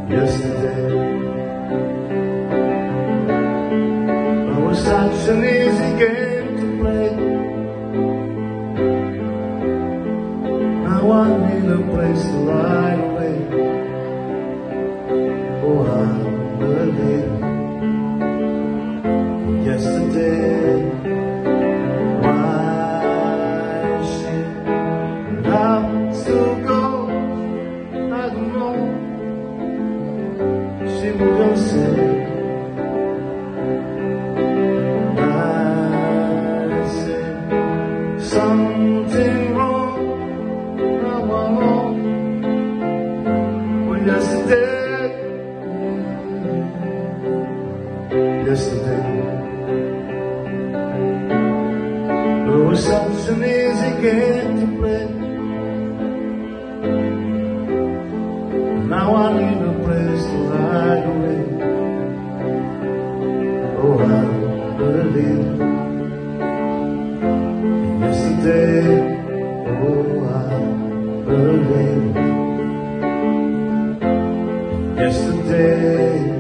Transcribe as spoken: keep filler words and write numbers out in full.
Yesterday I was such an easy game to play. Now I need a place to lie away. Oh, I believe yesterday. Why she have to go, I don't know. She will go say I said something wrong. Now I know when yesterday, yesterday it was such an easy game to play. Now I need a place to hide away. Oh, I believe yesterday. Oh, I believe yesterday.